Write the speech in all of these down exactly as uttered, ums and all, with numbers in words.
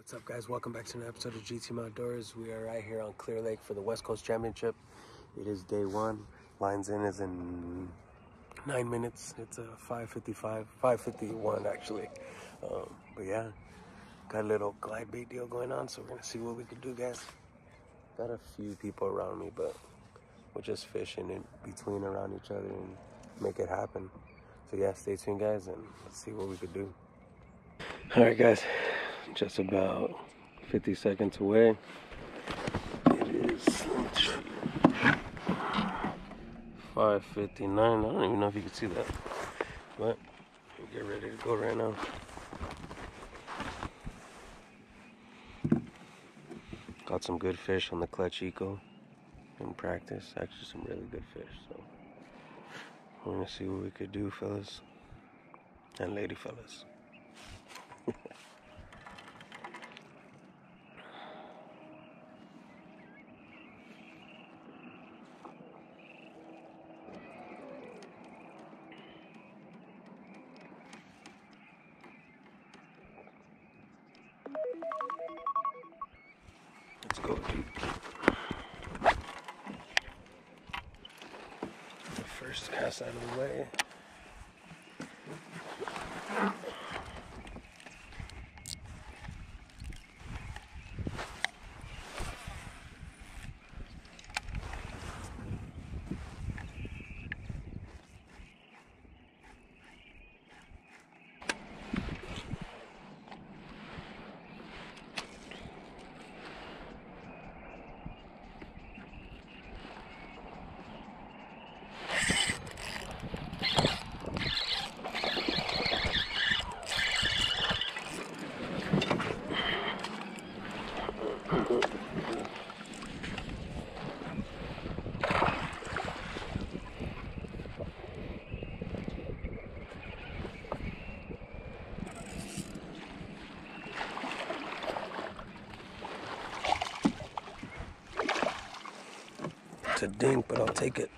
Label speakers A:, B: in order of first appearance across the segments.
A: What's up, guys? Welcome back to another episode of G T M Outdoors. We are right here on Clear Lake for the West Coast Championship. It is day one. Lines in is in nine minutes. It's a five fifty-five, five fifty-one actually. Um, but yeah, got a little glide bait deal going on, so we're gonna see what we can do, guys. Got a few people around me, but we're just fishing in between around each other and make it happen. So yeah, stay tuned, guys, and let's see what we could do. All right, guys, just about fifty seconds away. It is five fifty-nine. I don't even know if you can see that, but get ready to go right now. Got some good fish on the Clutch Eco in practice. Actually, some really good fish. So we're gonna see what we could do, fellas and lady fellas. Let's go, dude. The first cast out of the way. It's a dink, but I'll take it.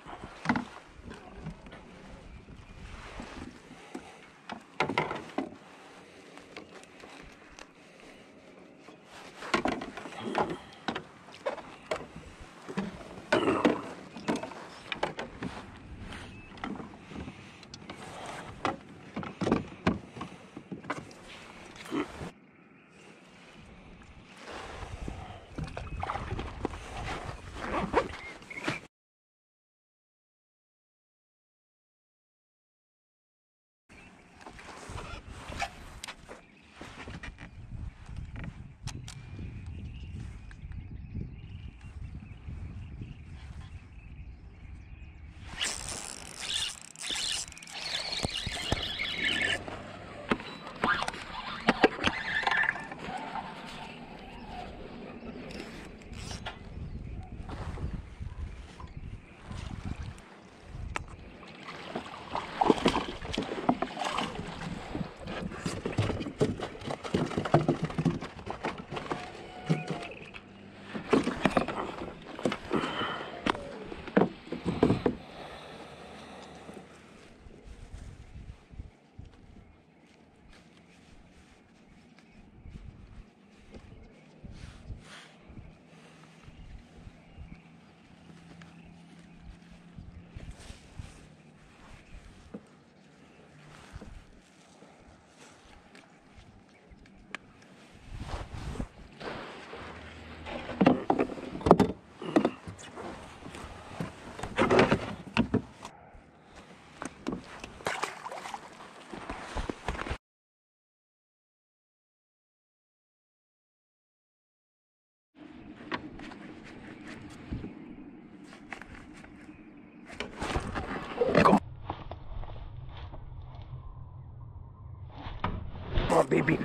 A: Come on, baby.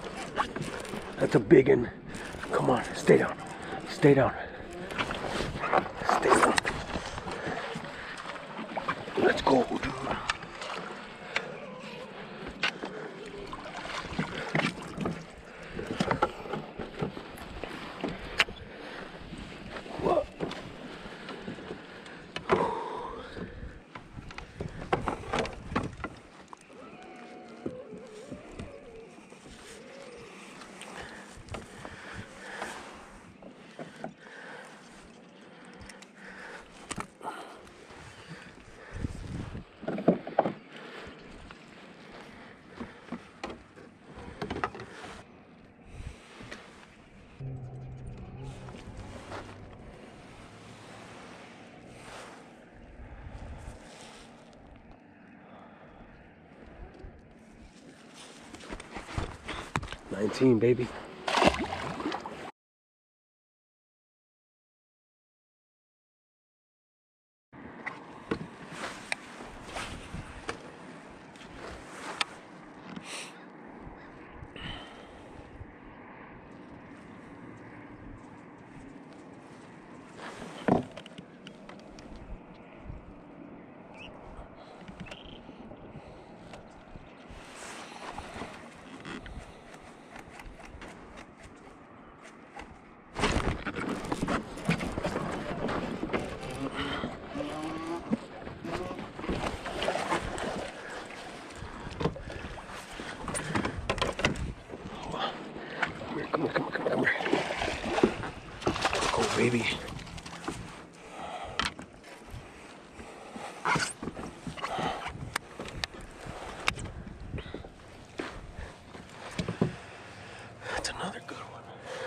A: That's a big one. Come on, stay down. Stay down. Stay down. Let's go, dude. What? nineteen, baby. Come here, come here, come here, come here. Go, baby. That's another good one.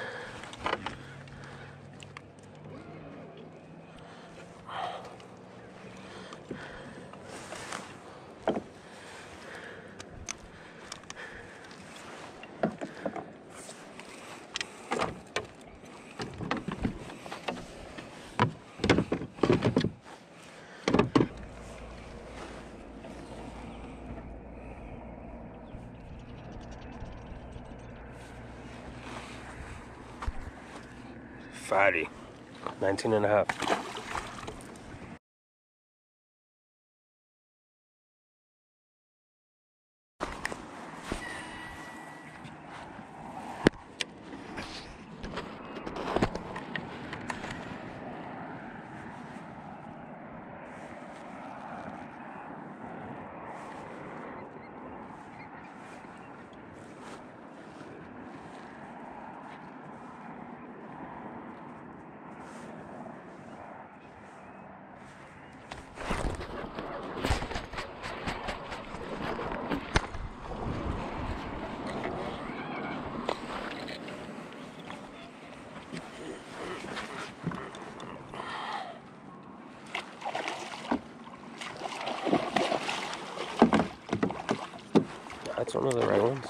A: Fatty. nineteen and a half. That's one of the right ones.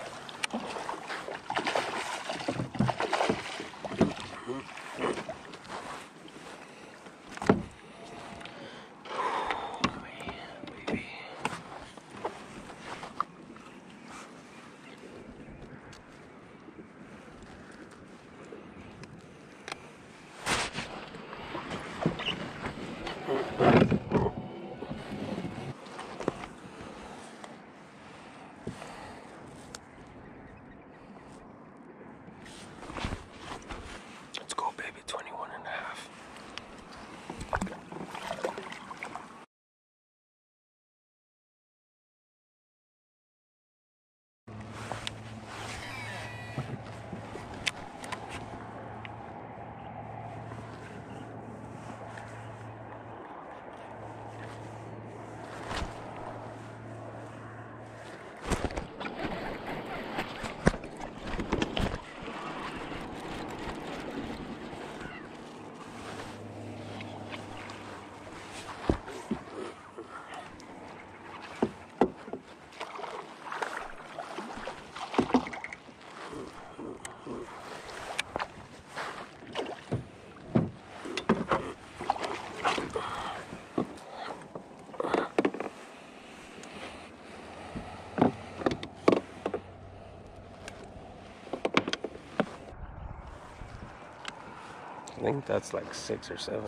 A: I think that's like six or seven.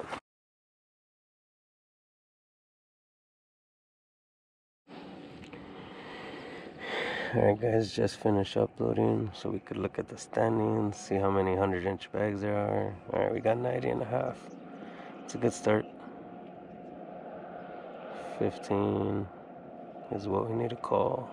A: Alright guys, just finished uploading so we could look at the standings, see how many hundred inch bags there are. Alright, we got ninety and a half. It's a good start. fifteen is what we need to call.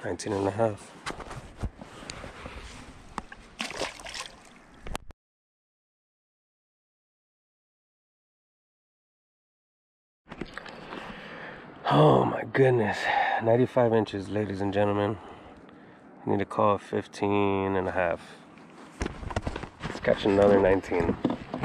A: nineteen and a half. Oh my goodness. ninety-five inches, ladies and gentlemen. I need to call fifteen and a half. Let's catch another nineteen.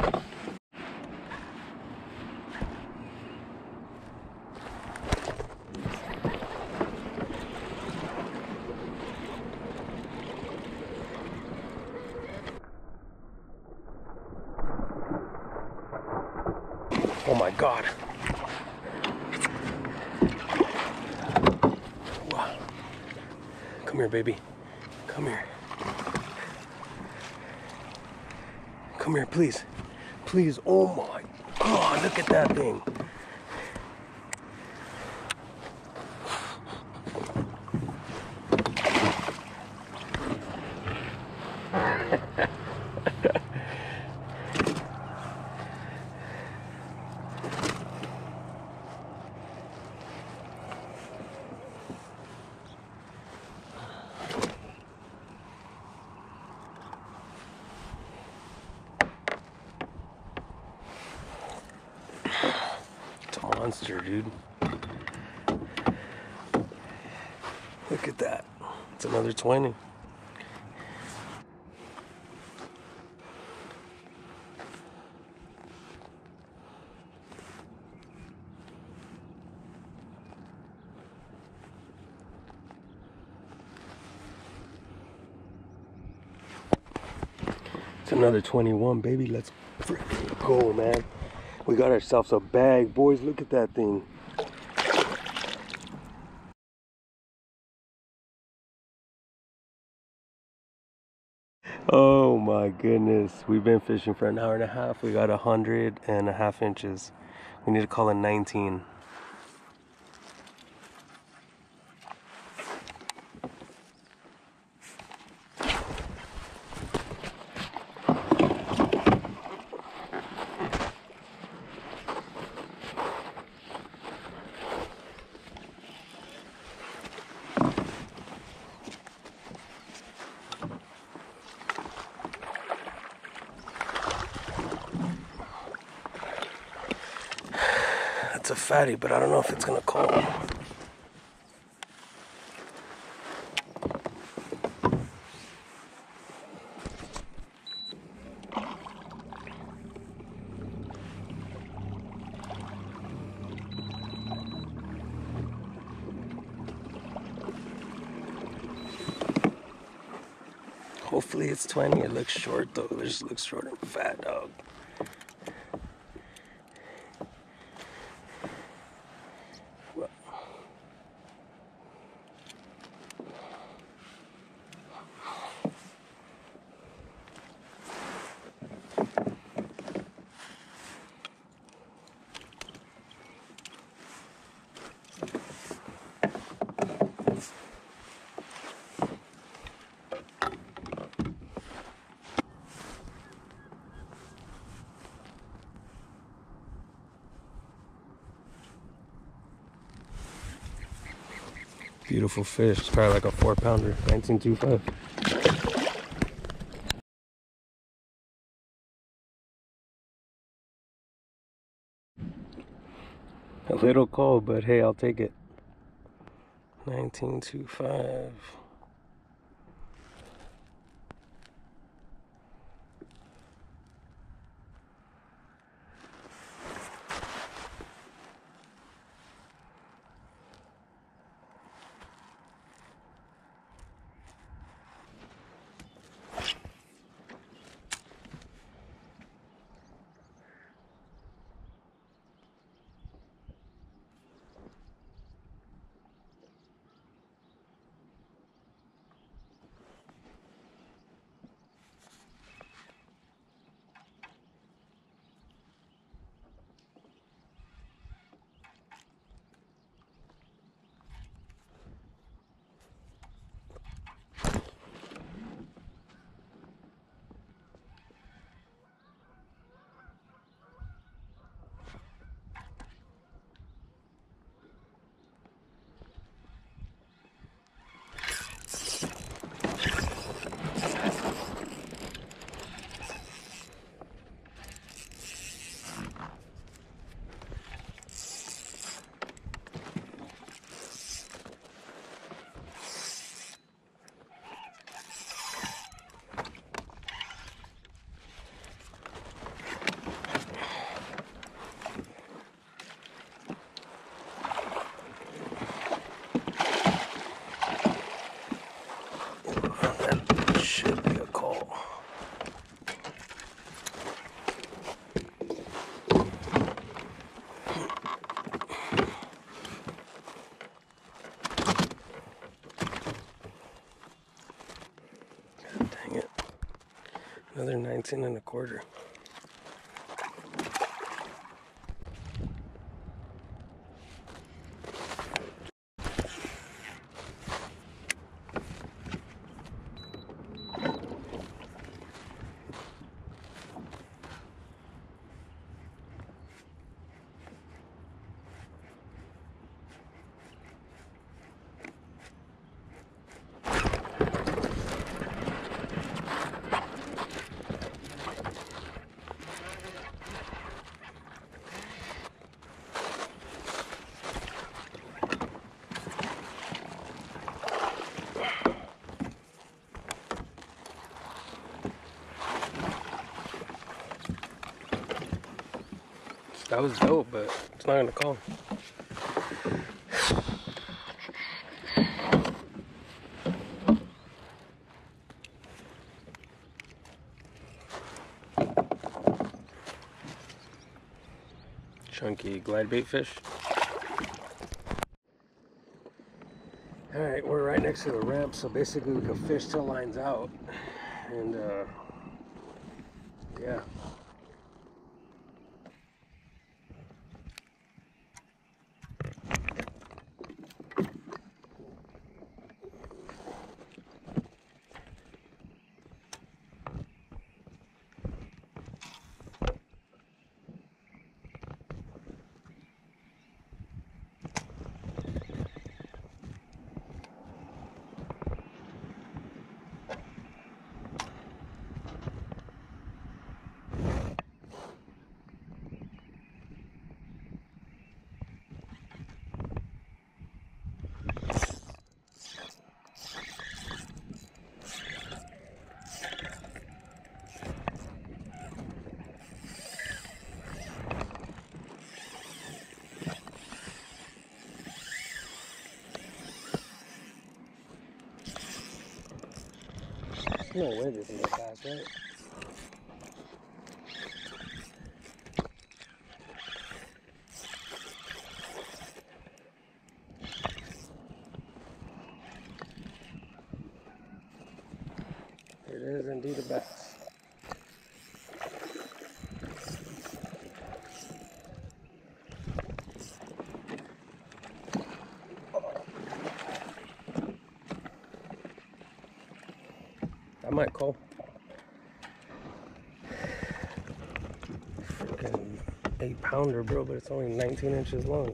A: Oh my God. Wow. Come here, baby. Come here. Come here, please. Please. Oh my God, look at that thing. It's a monster, dude. Look at that. It's another twenty. It's another twenty-one, baby. Let's freaking go, man. We got ourselves a bag. Boys, look at that thing. Oh my goodness. We've been fishing for an hour and a half. We got a hundred and a half inches. We need to call it nineteen. That's a fatty, but I don't know if it's gonna call. Hopefully it's twenty. It looks short though. It just looks short and fat, dog. Beautiful fish. It's probably like a four pounder. nineteen twenty-five. A little cold, but hey, I'll take it. nineteen twenty-five. nineteen and a quarter. That was dope, but it's not gonna call. Chunky glide bait fish. All right, we're right next to the ramp, so basically we can fish till line's out, and uh, yeah. No way this is a bass, right? It is indeed a bass. I might call. Freaking eight pounder, bro, but it's only nineteen inches long.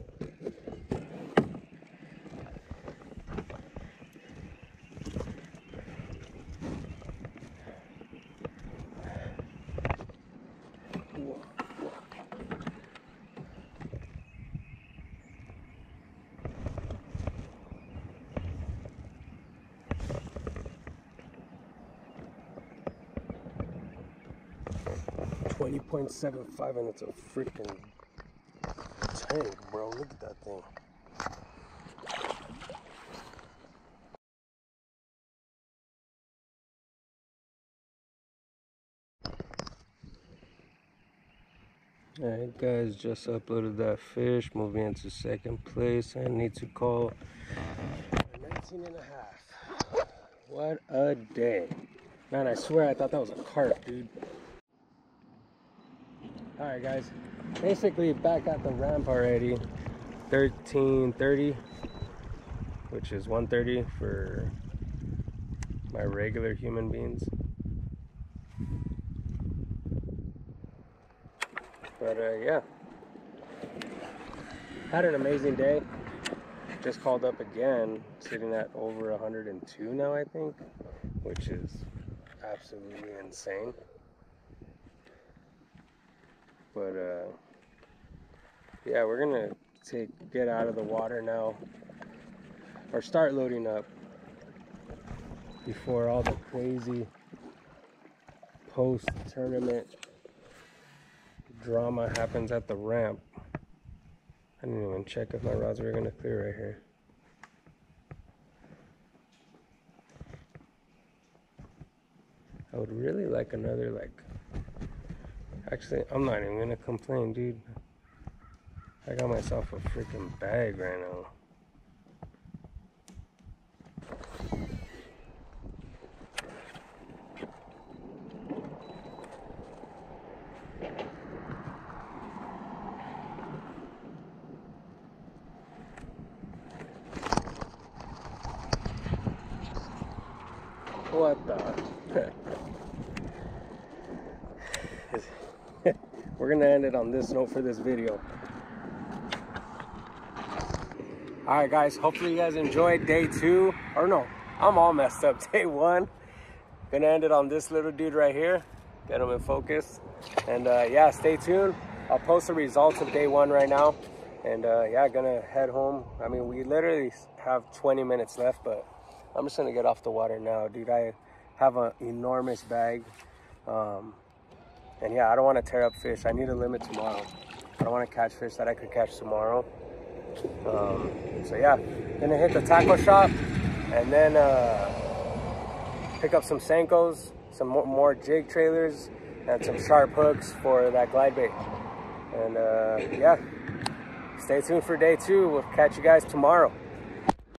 A: twenty point seven five, and it's a freaking tank, bro. Look at that thing. Alright guys, just uploaded that fish, moving into second place. I need to call nineteen and a half. What a day. Man, I swear I thought that was a carp, dude. Alright guys, basically back at the ramp already. thirteen thirty, which is one thirty for my regular human beings. But uh, yeah, had an amazing day. Just called up again, sitting at over one hundred two now, I think, which is absolutely insane. But uh, yeah, we're gonna take get out of the water now, or start loading up before all the crazy post-tournament drama happens at the ramp. I didn't even check if my rods were gonna clear right here. I would really like another, like, actually, I'm not even gonna complain, dude. I got myself a freaking bag right now. What the? We're gonna end it on this note for this video. All right, guys, hopefully you guys enjoyed day two. Or no, I'm all messed up. Day one. Gonna end it on this little dude right here. Get him in focus. And uh, yeah, stay tuned. I'll post the results of day one right now. And uh, yeah, gonna head home. I mean, we literally have twenty minutes left, but I'm just gonna get off the water now, dude. I have an enormous bag. Um, and yeah, I don't wanna tear up fish. I need a limit tomorrow. I don't wanna catch fish that I could catch tomorrow. Um, so yeah, gonna hit the tackle shop and then uh, pick up some Senkos, some more, more jig trailers, and some sharp hooks for that glide bait. And uh, yeah, stay tuned for day two. We'll catch you guys tomorrow.